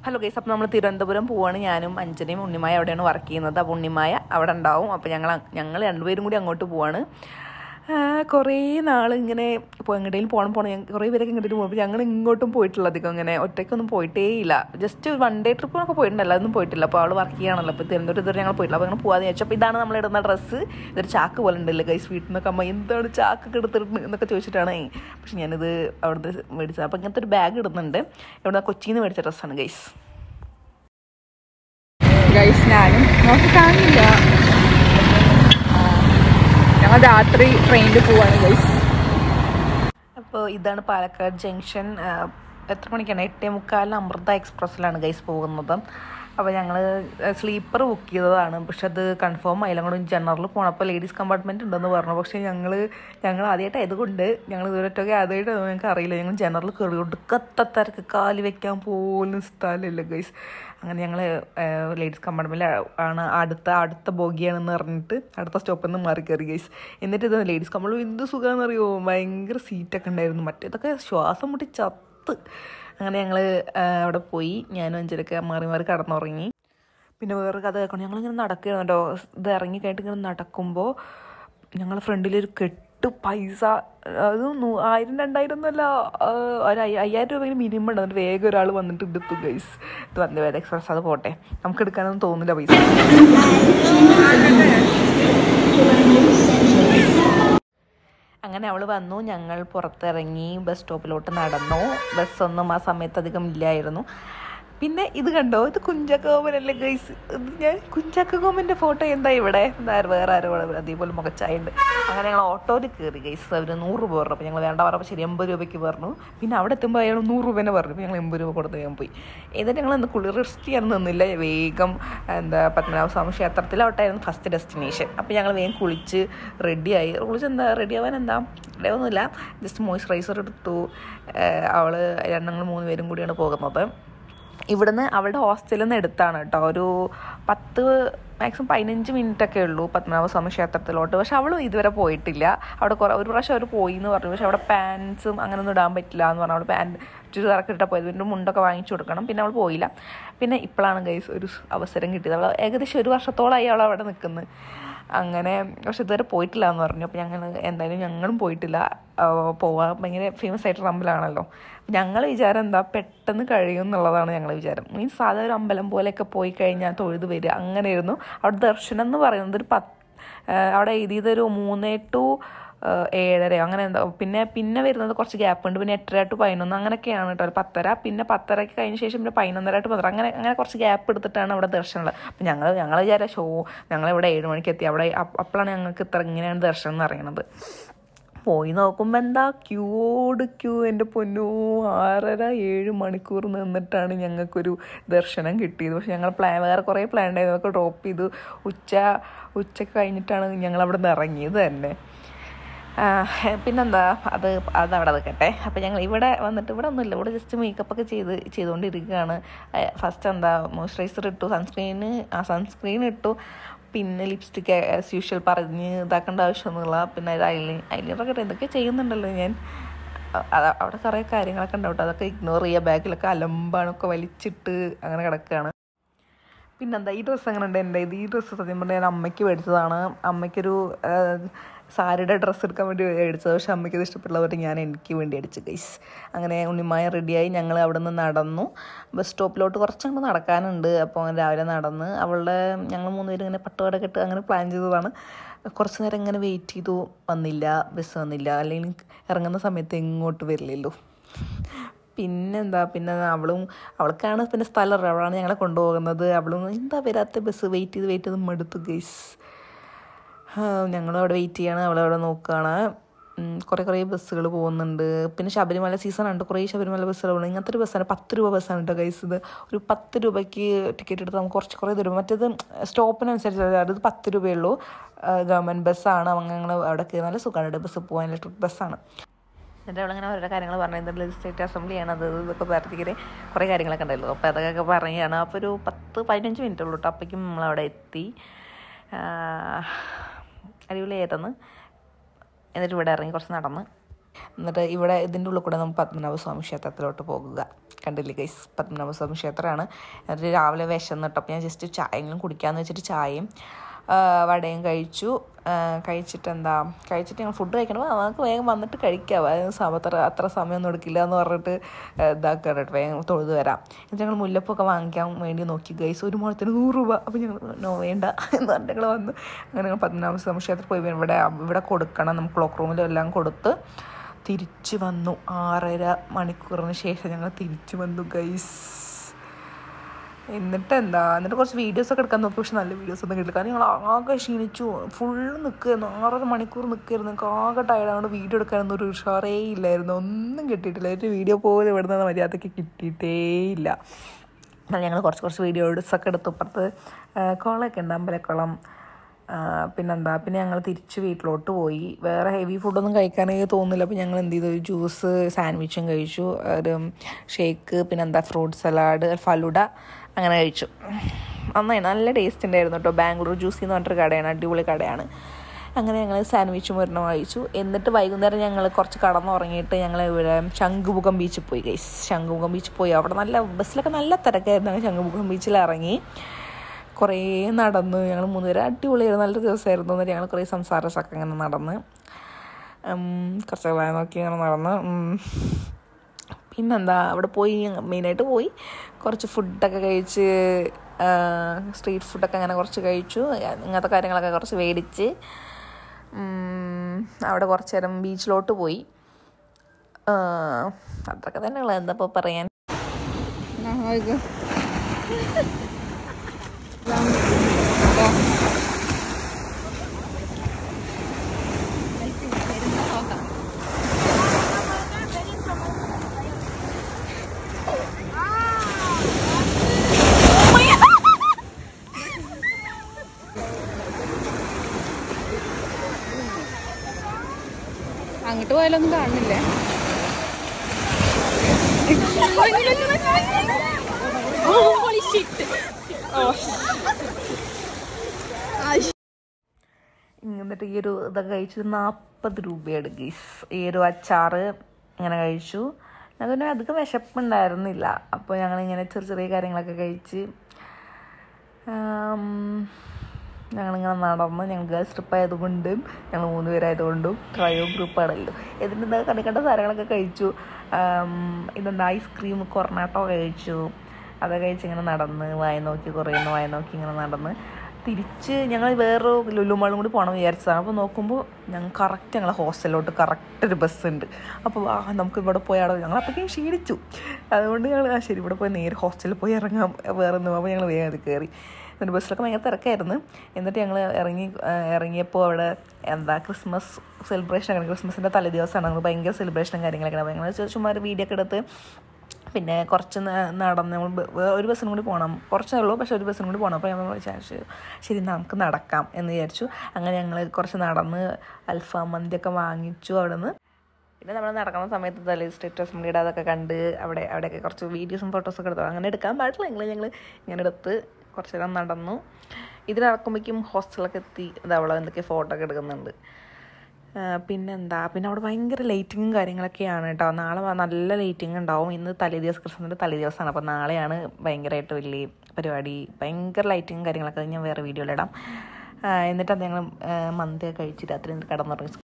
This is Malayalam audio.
ഹലോ ഗൈസ്, അപ്പോൾ നമ്മൾ തിരുവനന്തപുരം പോവാണ്. ഞാനും അഞ്ജനയും ഉണ്ണിമായ അവിടെയാണ് വർക്ക് ചെയ്യുന്നത്. അപ്പോൾ ഉണ്ണിമായ അവിടെ ഉണ്ടാവും. അപ്പോൾ ഞങ്ങൾ രണ്ടുപേരും കൂടി അങ്ങോട്ട് പോവാണ്. കുറേ നാൾ ഇങ്ങനെ ഇപ്പോൾ എങ്ങോട്ടെങ്കിലും പോകണം കുറേ പേരൊക്കെ ഇങ്ങോട്ട് പോകുമ്പോൾ ഞങ്ങൾ ഇങ്ങോട്ടും പോയിട്ടുള്ള അധികം ഇങ്ങനെ ഒറ്റയ്ക്കൊന്നും പോയിട്ടേ ഇല്ല. ജസ്റ്റ് വൺ ഡേ ട്രിപ്പിനൊക്കെ പോയിട്ടുണ്ടല്ലോ, അതൊന്നും പോയിട്ടില്ല. അപ്പോൾ അവൾ വർക്ക് ചെയ്യണമല്ലോ, അപ്പോൾ തിരുവനന്തപുരം ഇതുവരെ ഞങ്ങൾ പോയിട്ടില്ല. അപ്പോൾ ഞങ്ങൾ പോകാമെന്ന് ചോദിച്ചു. അപ്പോൾ ഇതാണ് നമ്മൾ ഇടുന്ന ഡ്രസ്സ്. ഇതൊരു ചാക്ക് പോലെ ഉണ്ടല്ലോ ഗൈസ്. വീട്ടിൽ നിന്നൊക്കെ അമ്മ എന്താണ് ചാക്കൊക്കെ എടുത്തിട്ട് എന്നൊക്കെ ചോദിച്ചിട്ടാണ്. പക്ഷെ ഞാനിത് അവിടുന്ന് മേടിച്ചത്. അപ്പോൾ ഇങ്ങനത്തെ ഒരു ബാഗ് ഇടുന്നുണ്ട്. ഇവിടെ കൊച്ചിയിൽ നിന്ന് മേടിച്ച ഡ്രസ്സാണ് ഗൈസ്. ഞാനും നമുക്ക് കാണില്ല. ഞങ്ങൾ രാത്രി ട്രെയിനിൽ പോവാണ് ഗൈസ്. അപ്പോൾ ഇതാണ് പാലക്കാട് ജംഗ്ഷൻ. എത്ര മണിക്കാണ്? 8:45 അമൃത എക്സ്പ്രസ്സിലാണ് ഗൈസ് പോകുന്നത്. അപ്പോൾ ഞങ്ങൾ സ്ലീപ്പർ ബുക്ക് ചെയ്തതാണ്. പക്ഷെ അത് കൺഫേം ആയില്ല. അങ്ങോട്ട് ജനറൽ പോകണം. അപ്പോൾ ലേഡീസ് കമ്പാർട്ട്മെൻറ്റ് ഉണ്ടെന്ന് പറഞ്ഞു. പക്ഷേ ഞങ്ങൾ ആദ്യമായിട്ട് ആയതുകൊണ്ട് ഞങ്ങൾ ഇതുവരെയൊക്കെ ആദ്യമായിട്ട് ഞങ്ങൾക്ക് അറിയില്ല. ഞങ്ങൾ ജനറൽ കയറി ഒടുക്കത്തെ തിരക്ക്, കാല് വെക്കാൻ പോലും സ്ഥലമില്ല ഗൈസ്. അങ്ങനെ ഞങ്ങൾ ലേഡീസ് കമ്പാർട്ട്മെൻറ്റിൽ ആണ് അടുത്ത ബോഗിയാണെന്ന് പറഞ്ഞിട്ട് അടുത്ത സ്റ്റോപ്പിൽ നിന്ന് മാറി കയറി ഗൈസ്. എന്നിട്ട് ഇത് ലേഡീസ് കമ്പാർട്ട്മെൻറ്റ് എന്ത് സുഖമാണെന്ന് അറിയുമോ, ഭയങ്കര സീറ്റൊക്കെ ഉണ്ടായിരുന്നു. മറ്റേതൊക്കെ ശ്വാസം മുട്ടി ചത്ത്. അങ്ങനെ ഞങ്ങൾ അവിടെ പോയി. ഞാനും അഞ്ചരൊക്കെ മാറി മാറി കടന്നുറങ്ങി. പിന്നെ വേറെ കഥ കേൾക്കണം. ഞങ്ങളിങ്ങനെ നടക്കുകയാണ് കേട്ടോ. ഇത് ഇറങ്ങി കഴിഞ്ഞിട്ട് ഇങ്ങനെ നടക്കുമ്പോൾ ഞങ്ങളുടെ ഫ്രണ്ടിലൊരു കെട്ട് പൈസ, അത് 1000-2000 ഒന്നുമല്ല, ഒരു 5000 രൂപയിൽ മിനിമം ഉണ്ട്. എന്നിട്ട് വേഗം ഒരാൾ വന്നിട്ട് എടുത്തു ഗൈസ്. ഇത് വന്ദേ എക്സ്പ്രസ്, അത് പോട്ടെ, നമുക്ക് എടുക്കാനൊന്നും തോന്നില്ല പൈസ. അങ്ങനെ അവൾ വന്നു. ഞങ്ങൾ പുറത്തിറങ്ങി ബസ് സ്റ്റോപ്പിലോട്ട് നടന്നു. ബസ്സൊന്നും ആ സമയത്ത് അധികം ഇല്ലായിരുന്നു. പിന്നെ ഇത് കണ്ടോ, ഇത് കുഞ്ചാക്കോമനല്ലേ ഗൈസ്. ഞാൻ കുഞ്ചാക്കോമൻ്റെ ഫോട്ടോ എന്താ ഇവിടെ, വേറെ ആരോ അതേപോലെ മുഖച്ചായുണ്ട്. അങ്ങനെ ഞങ്ങൾ ഓട്ടോയിൽ കയറി ഗൈസ്. അവർ 100 രൂപ പറഞ്ഞു. അപ്പോൾ ഞങ്ങൾ വേണ്ട പറഞ്ഞപ്പോൾ ശരി 80 രൂപയ്ക്ക് പറഞ്ഞു. പിന്നെ അവിടെ എത്തുമ്പോൾ അയാൾ 100 രൂപേനെ പറഞ്ഞു. അപ്പോൾ ഞങ്ങൾ 80 രൂപ കൊടുത്ത് ഞാൻ പോയി. എന്നിട്ട് ഞങ്ങൾ കുളിർ റെസ്റ്റ് ചെയ്യാൻ നിന്നില്ല. വേഗം പത്മനാഭസ്വാമി ക്ഷേത്രത്തിലോട്ടായിരുന്നു ഫസ്റ്റ് ഡെസ്റ്റിനേഷൻ. അപ്പോൾ ഞങ്ങൾ വേഗം കുളിച്ച് റെഡിയായി. റെഡിയാവാൻ എന്താ ഒന്നുമില്ല, ജസ്റ്റ് മോയ്സ്ചറൈസർ എടുത്തു. ഞങ്ങൾ 3 പേരും കൂടിയാണ് പോകുന്നത്. ഇവിടുന്ന് അവളുടെ ഹോസ്റ്റലിൽ നിന്ന് എടുത്താണ് കേട്ടോ. ഒരു 10 മാക്സിമം 15 മിനിറ്റൊക്കെ ഉള്ളൂ പത്മനാഭസ്വാമി ക്ഷേത്രത്തിലോട്ട്. പക്ഷെ അവളും ഇതുവരെ പോയിട്ടില്ല. അവിടെ ഒരു പ്രാവശ്യം അവർ പോയി എന്ന് പറഞ്ഞു. പക്ഷെ അവിടെ പാൻസും അങ്ങനെയൊന്നും ഇടാൻ പറ്റില്ല എന്ന് പറഞ്ഞു. അവൾ പാൻറ്റ് ചുരിദാറൊക്കെ ഇട്ടാൽ പോയത്. പിന്നെ മുണ്ടൊക്കെ വാങ്ങിച്ചു കൊടുക്കണം. പിന്നെ അവൾ പോയില്ല. പിന്നെ ഇപ്പോഴാണ് ഗൈസ് ഒരു അവസരം കിട്ടിയത്. അവൾ ഏകദേശം 1 വർഷത്തോളമായി അവൾ അവിടെ നിൽക്കുന്നത്. അങ്ങനെ പക്ഷെ ഇതുവരെ പോയിട്ടില്ല എന്ന് പറഞ്ഞു. അപ്പോൾ ഞങ്ങളും പോയിട്ടില്ല. പോവാൻ ഭയങ്കര ഫേമസ് ആയിട്ട് അമ്പലമാണല്ലോ. ഞങ്ങൾ വിചാരം എന്താ, പെട്ടെന്ന് കഴിയും എന്നുള്ളതാണ് ഞങ്ങൾ വിചാരം. മീൻസ് സാധാ ഒരു അമ്പലം പോലെയൊക്കെ പോയി കഴിഞ്ഞാൽ തൊഴുത് വരിക അങ്ങനെയായിരുന്നു. അവിടെ ദർശനം എന്ന് പറയുന്നത് അവിടെ എഴുതിയതൊരു 3 to 7:30 അങ്ങനെ എന്താ. പിന്നെ വരുന്നത് കുറച്ച് ഗ്യാപ്പ് ഉണ്ട്. പിന്നെ 8:30 to 11 അങ്ങനെയൊക്കെയാണ് കേട്ടോ. 10:30, പിന്നെ 10:30 കഴിഞ്ഞ ശേഷം പിന്നെ 11:30 to 12 അങ്ങനെ കുറച്ച് ഗ്യാപ്പ് എടുത്തിട്ടാണ് അവിടെ ദർശനമുള്ളത്. അപ്പം ഞങ്ങൾ വിചാരം ഞങ്ങളിവിടെ 7 മണിക്ക് എത്തി. അവിടെ അപ്പോഴാണ് ഞങ്ങൾക്ക് ഇങ്ങനെയാണ് ദർശനം എന്ന് അറിയണത്. പോയി നോക്കുമ്പോൾ എന്താ ക്യൂ. എൻ്റെ പൊന്നോ, 6.5-7 മണിക്കൂർ നിന്നിട്ടാണ് ഞങ്ങൾക്കൊരു ദർശനം കിട്ടിയത്. പക്ഷെ ഞങ്ങൾ വേറെ കുറേ പ്ലാൻ ഉണ്ടായിരുന്നു. അതൊക്കെ ഡ്രോപ്പ് ചെയ്തു. ഉച്ചക്ക് കഴിഞ്ഞിട്ടാണ് ഞങ്ങളവിടെ നിന്ന് ഇറങ്ങിയത് തന്നെ. പിന്നെന്താ, അതവിടെ നിൽക്കട്ടെ. അപ്പോൾ ഞങ്ങൾ ഇവിടെ വന്നിട്ട് ഇവിടെ ഒന്നുമില്ല. ഇവിടെ ജസ്റ്റ് മേക്കപ്പൊക്കെ ചെയ്തുകൊണ്ടിരിക്കുകയാണ്. ഫസ്റ്റ് മോയ്സ്ചറൈസർ ഇട്ടു, സൺസ്ക്രീൻ ഇട്ടു. പിന്നെ ലിപ്സ്റ്റിക്ക് ആസ് യൂഷ്വൽ പറഞ്ഞ് ഇതാക്കേണ്ട ആവശ്യമൊന്നുമില്ല. പിന്നെ ഐലൈനറൊക്കെ എന്തൊക്കെ ചെയ്യുന്നുണ്ടല്ലോ ഞാൻ. അവിടെ കുറേ കാര്യങ്ങളൊക്കെ ഉണ്ടാവും. അതൊക്കെ ഇഗ്നോർ ചെയ്യുക. ബാഗിലൊക്കെ അലമ്പാണൊക്കെ വലിച്ചിട്ട് അങ്ങനെ കിടക്കുകയാണ്. പിന്നെന്താ, ഈ ഡ്രസ്സ് അങ്ങനെ ഉണ്ട്. ഈ ഡ്രസ്സ് സത്യം പറഞ്ഞാൽ ഞാൻ അമ്മയ്ക്ക് മേടിച്ചതാണ്. അമ്മയ്ക്കൊരു സാരിയുടെ ഡ്രസ്സ് എടുക്കാൻ വേണ്ടി മേടിച്ചത്. പക്ഷെ അമ്മയ്ക്കത് ഇഷ്ടപ്പെട്ടുള്ളതുകൊണ്ട് ഞാൻ എനിക്ക് വേണ്ടി അടിച്ചു ഗൈസ്. അങ്ങനെ ഉണ്ണിമായ റെഡിയായി. ഞങ്ങൾ അവിടെ നിന്ന് നടന്നു. ബസ് സ്റ്റോപ്പിലോട്ട് കുറച്ചങ്ങോട്ട് നടക്കാനുണ്ട്. അപ്പോൾ രാവിലെ നടന്ന് ഞങ്ങൾ 3 പേരും ഇങ്ങനെ പട്ടുപാടൊക്കെ ഇട്ട് അങ്ങനെ പ്ലാൻ ചെയ്തതാണ്. കുറച്ച് നേരം ഇങ്ങനെ വെയിറ്റ് ചെയ്തു. ബസ് വന്നില്ല. അല്ലെങ്കിൽ ഇറങ്ങുന്ന സമയത്ത് എങ്ങോട്ട് വരില്ലല്ലോ. പിന്നെ അവൾക്കാണ് പിന്നെ സ്ഥലം അറിയാം. അവളാണ് ഞങ്ങളെ കൊണ്ടുപോകുന്നത്. അവളും എന്താ വരാത്ത ബസ് വെയിറ്റ് ചെയ്ത് മടുത്തു ഗൈസ്. ഞങ്ങളവിടെ വെയിറ്റ് ചെയ്യാണ്. അവളവിടെ നോക്കുകയാണ്. കുറേ ബസ്സുകൾ പോകുന്നുണ്ട്. പിന്നെ ശബരിമല സീസൺ ഉണ്ട്. കുറേ ശബരിമല ബസ്സുകൾ പോകുന്നത്. ഇങ്ങനത്തെ ഒരു ബസ്സാണ് 10 രൂപ ബസ്സാണ് കേട്ടോ ഗൈസ്. ഇത് ഒരു 10 രൂപയ്ക്ക് ടിക്കറ്റ് എടുത്ത് നമുക്ക് കുറേ ദൂരം. മറ്റേത് സ്റ്റോപ്പിനനുസരിച്ച് അത് 10 രൂപയുള്ളൂ. ഗവൺമെൻറ് ബസ്സാണ്. ഞങ്ങൾ അവിടെ കയറി നല്ല സുഖമാണ്. ബസ് പോകാൻ ഇലക്ട്രിക് ബസ്സാണ്. എന്നിട്ട് അവളിങ്ങനെ ഓരോ കാര്യങ്ങൾ പറഞ്ഞത് ലെജിസ്ലേറ്റീവ് അസംബ്ലിയാണ് അത് ഇതൊക്കെ പറഞ്ഞിട്ട് കുറേ കാര്യങ്ങളൊക്കെ ഉണ്ടല്ലോ. അപ്പോൾ അതൊക്കെ പറയുകയാണ്. അപ്പോൾ ഒരു 10-15 മിനിറ്റ് ഉള്ളൂ കേട്ടോ. അപ്പോഴേക്കും നമ്മളവിടെ എത്തി. അടിപൊളിയായിരുന്നു. എന്നിട്ട് ഇവിടെ ഇറങ്ങി കുറച്ച് നടന്ന് എന്നിട്ട് ഇവിടെ ഇതിൻ്റെ ഉള്ളിൽ കൂടെ നമുക്ക് പത്മനാഭസ്വാമി ക്ഷേത്രത്തിലോട്ട് പോകുക. കണ്ടില്ലേ ഗൈസ്, പത്മനാഭസ്വാമി ക്ഷേത്രമാണ്. എന്നിട്ട് രാവിലെ വിശന്നിട്ട് അപ്പോൾ ഞാൻ ജസ്റ്റ് ചായയെങ്കിലും കുടിക്കാമെന്ന് വെച്ചിട്ട് ചായയും വടയും കഴിച്ചു. കഴിച്ചിട്ട് ഞങ്ങൾ ഫുഡ് കഴിക്കണപ്പോൾ നമുക്ക് വേഗം വന്നിട്ട് കഴിക്കാം, അത്ര സമയമൊന്നും എടുക്കില്ല എന്ന് പറഞ്ഞിട്ട് ഇതാക്കാറട്ട് വേഗം തൊഴുത് വരാം. എന്നിട്ട് ഞങ്ങൾ മുല്ലപ്പൊക്കെ വാങ്ങിക്കാൻ വേണ്ടി നോക്കി ഗൈസ്. ഒരു മുഴത്തിന് 100 രൂപ. അപ്പോൾ ഞങ്ങൾ വേണ്ട എന്ന് പറഞ്ഞിട്ട് ഞങ്ങൾ വന്ന് അങ്ങനെ ഞങ്ങൾ പത്മനാഭസ്വാമി ക്ഷേത്രത്തിൽ പോയി ഇവിടെ കൊടുക്കണം, നമുക്ക് ക്ലോക്ക് റൂമിലെല്ലാം കൊടുത്ത് തിരിച്ചു വന്നു. 6.5 മണിക്കൂറിന് ശേഷം ഞങ്ങൾ തിരിച്ചു വന്നു ഗൈസ്. എന്നിട്ട് കുറച്ച് വീഡിയോസൊക്കെ എടുക്കാൻ നോക്കി, പക്ഷെ നല്ല വീഡിയോസൊന്നും കിട്ടില്ല. കാരണം ഞങ്ങൾ ആകെ ക്ഷീണിച്ചു, ഫുള്ള് നിൽക്കുകയായിരുന്നു, 6.5 മണിക്കൂർ നിൽക്കുകയായിരുന്നു. ഞങ്ങൾക്ക് ആകെ ടയർഡാകൊണ്ട് വീഡിയോ എടുക്കാനൊന്നും ഒരു ഉഷാറേ ഇല്ലായിരുന്നു, ഒന്നും കിട്ടിയിട്ടില്ല. ഒരു വീഡിയോ പോലും ഇവിടുന്ന് മര്യാദയ്ക്ക് കിട്ടിയിട്ടേ ഇല്ല. ഞങ്ങൾ കുറച്ച് വീഡിയോസൊക്കെ എടുത്തു. ഇപ്പുറത്ത് കുളമൊക്കെ ഉണ്ട്, അമ്പലക്കുളം. പിന്നെ ഞങ്ങൾ തിരിച്ച് വീട്ടിലോട്ട് പോയി. വേറെ ഹെവി ഫുഡൊന്നും കഴിക്കാനേ തോന്നുന്നില്ല. അപ്പോൾ ഞങ്ങൾ എന്ത് ചെയ്തു, ഒരു ജ്യൂസ് സാൻഡ്വിച്ചും കഴിച്ചു, ഒരു ഷേക്ക്, ഫ്രൂട്ട് സലാഡ്, ഫലൂഡ അങ്ങനെ കഴിച്ചു. നന്നായി, നല്ല ടേസ്റ്റ് ഉണ്ടായിരുന്നു കേട്ടോ. ബാംഗ്ലൂർ ജ്യൂസി എന്ന് പറഞ്ഞിട്ടൊരു കടയാണ്, അടിപൊളി കടയാണ്. അങ്ങനെ ഞങ്ങൾ സാൻഡ്വിച്ചും ഒരെണ്ണം കഴിച്ചു. എന്നിട്ട് വൈകുന്നേരം ഞങ്ങൾ കുറച്ച് കടന്നുറങ്ങിയിട്ട് ഞങ്ങൾ ഇവിടെ ശംഖുമുഖം ബീച്ചിൽ പോയി ഗൈസ്. ശംഖുമുഖം ബീച്ചിൽ പോയി. അവിടെ ബസ്സിലൊക്കെ നല്ല തിരക്കായിരുന്നു. ഞങ്ങൾ ശംഖുമുഖം ബീച്ചിൽ ഇറങ്ങി കുറേ നടന്നു. ഞങ്ങൾ 3 പേര് അടിപൊളിയായിരുന്നു, നല്ല ദിവസമായിരുന്നു. എന്നിട്ട് ഞങ്ങൾ കുറേ സംസാരമൊക്കെ അങ്ങനെ നടന്ന് കുറച്ച് നോക്കി അങ്ങനെ നടന്ന് അവിടെ പോയി മെയിനായിട്ട് പോയി കുറച്ച് ഫുഡൊക്കെ കഴിച്ച്, സ്ട്രീറ്റ് ഫുഡൊക്കെ അങ്ങനെ കുറച്ച് കഴിച്ചു. ഇങ്ങനത്തെ കാര്യങ്ങളൊക്കെ കുറച്ച് മേടിച്ച് അവിടെ കുറച്ച് നേരം ബീച്ചിലോട്ട് പോയി. അതൊക്കെ തന്നെയുള്ള എന്താ ഇപ്പോൾ പറയാൻ. അങ്ങോട്ട് പോയാലൊന്നും കാണുന്നില്ലേ. എന്നിട്ട് ഈ ഒരു ഇതൊക്കെ കഴിച്ചു 40 രൂപയാണ് ഗീസ്. ഈ ഒരു അച്ചാറ് ഇങ്ങനെ കഴിച്ചു. ഞങ്ങൾക്ക് അധികം വിശപ്പുണ്ടായിരുന്നില്ല. അപ്പോൾ ഞങ്ങളിങ്ങനെ ചെറിയ കാര്യങ്ങളൊക്കെ കഴിച്ച് ഞങ്ങളിങ്ങനെ നടന്ന്. ഞങ്ങൾ ഗേൾസ് ട്രിപ്പ് ആയതുകൊണ്ടും ഞങ്ങൾ 3 പേരായതുകൊണ്ടും ക്രയോ ഗ്രൂപ്പാണല്ലോ. ഇതിൻ്റെ കണ്ട സാധനങ്ങളൊക്കെ കഴിച്ചു. ഐസ്ക്രീം കൊർണാട്ടോ കഴിച്ചു. അതൊക്കെ കഴിച്ച് ഇങ്ങനെ നടന്ന് വായ നോക്കി ഇങ്ങനെ നടന്ന് തിരിച്ച് ഞങ്ങൾ വേറൊരു ലുലുമാളും കൂടി പോകണം വിചാരിച്ചതാണ്. അപ്പോൾ നോക്കുമ്പോൾ ഞങ്ങളെ ഹോസ്റ്റലിലോട്ട് ഒരു ബസ്സുണ്ട്. അപ്പോൾ നമുക്ക് ഇവിടെ പോയാടോ, ഞങ്ങൾ അപ്പോഴേക്കും ക്ഷീണിച്ചു. അതുകൊണ്ട് ഞങ്ങൾ ശരി ഇവിടെ പോയി നേരെ ഹോസ്റ്റലിൽ പോയി ഇറങ്ങാം വേറെ ഒന്നും. അപ്പോൾ ഞങ്ങൾ വേഗം അത് കയറി. എന്നിട്ട് ബസ്സിലൊക്കെ ഭയങ്കര തിരക്കായിരുന്നു. എന്നിട്ട് ഞങ്ങൾ ഇറങ്ങിയപ്പോൾ അവിടെ ക്രിസ്മസ് സെലിബ്രേഷനൊക്കെ, ക്രിസ്മസിൻ്റെ തലേ ദിവസമാണ്. ഞങ്ങൾ ഭയങ്കര സെലിബ്രേഷനും കാര്യങ്ങളൊക്കെ. അപ്പോൾ ഞങ്ങൾ ചുമ്മാ ഒരു വീഡിയോ ഒക്കെ എടുത്ത് പിന്നെ കുറച്ച് നടന്ന് നമ്മൾ ഒരു ബസ്സിനും കൂടി പോകണം. കുറച്ചേ ഉള്ളൂ, പക്ഷേ ഒരു ബസ്സിനും കൂടി പോകണം. അപ്പോൾ ഞങ്ങൾ വിചാരിച്ചു ശരി നമുക്ക് നടക്കാം എന്ന് വിചാരിച്ചു. അങ്ങനെ ഞങ്ങൾ കുറച്ച് നടന്ന് അൽഫാം മന്തിയൊക്കെ വാങ്ങിച്ചു അവിടെ നിന്ന്. പിന്നെ നമ്മൾ നടക്കുന്ന സമയത്ത് സ്റ്റേറ്റ് അസംബ്ലിയുടെ അതൊക്കെ കണ്ട് അവിടെയൊക്കെ കുറച്ച് വീഡിയോസും ഫോട്ടോസൊക്കെ എടുത്തു. അങ്ങനെ എടുക്കാൻ പാടില്ല, ഞങ്ങൾ ഇങ്ങനെ എടുത്ത് കുറച്ച് നേരം നടന്നു. ഇതിലിറക്കുമ്പോഴേക്കും ഹോസ്റ്റലൊക്കെ എത്തി. അവളെ എന്തൊക്കെ ഫോട്ടോ ഒക്കെ എടുക്കുന്നുണ്ട്. പിന്നെ അവിടെ ഭയങ്കര ലൈറ്റിങ്ങും കാര്യങ്ങളൊക്കെയാണ് കേട്ടോ. നാളെ നല്ല ലൈറ്റിങ് ഉണ്ടാവും. ഇന്ന് ക്രിസ്മസിൻ്റെ തലേ ദിവസമാണ്. അപ്പോൾ നാളെയാണ് ഭയങ്കരമായിട്ട് വലിയ പരിപാടി. ഭയങ്കര ലൈറ്റിങ്ങും കാര്യങ്ങളൊക്കെ ഞാൻ വേറെ വീഡിയോയിലിടാം. എന്നിട്ട് ഞങ്ങൾ മന്തിയൊക്കെ കഴിച്ച് രാത്രി കിടന്നുറങ്ങി.